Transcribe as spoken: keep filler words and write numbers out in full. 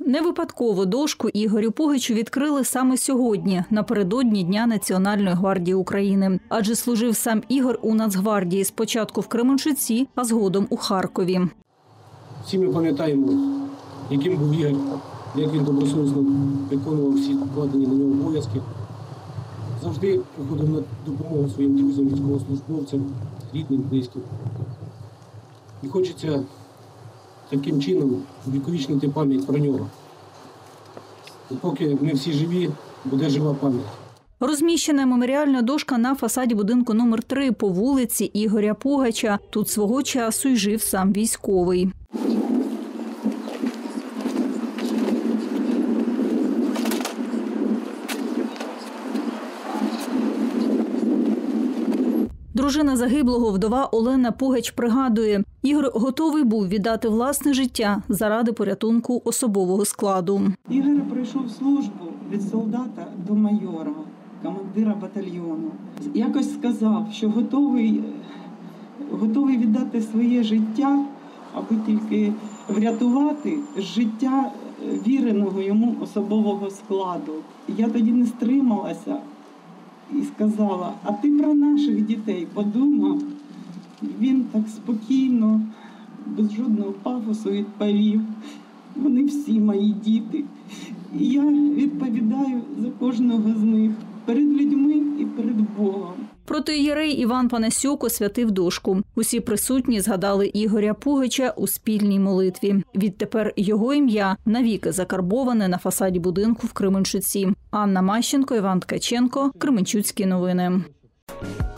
Не випадково дошку Ігорю Пугачу відкрили саме сьогодні, напередодні Дня Національної гвардії України. Адже служив сам Ігор у Нацгвардії спочатку в Кременчуці, а згодом у Харкові. Всі ми пам'ятаємо, яким був Ігор, як він добросовісно виконував всі вкладені на нього обов'язки. Завжди приходив на допомогу своїм друзям, військовослужбовцям, рідним, близьким. І хочеться таким чином увіковічнити пам'ять про нього. І поки ми всі живі, буде жива пам'ять. Розміщена меморіальна дошка на фасаді будинку номер три по вулиці Ігоря Пугача. Тут свого часу й жив сам військовий. Дружина загиблого, вдова Олена Пугач, пригадує, Ігор готовий був віддати власне життя заради порятунку особового складу. Ігор пройшов службу від солдата до майора, командира батальйону. Якось сказав, що готовий, готовий віддати своє життя, аби тільки врятувати життя віреного йому особового складу. Я тоді не стрималася і сказала: а ти про наших дітей подумав? Він так спокійно, без жодного пафосу відповів: вони всі мої діти. І я відповідаю за кожного з них перед людьми і перед Богом. Протоієрей Іван Панасюк освятив дошку. Усі присутні згадали Ігоря Пугача у спільній молитві. Відтепер його ім'я навіки закарбоване на фасаді будинку в Кременчуці. Анна Мащенко, Іван Ткаченко, Кременчуцькі новини.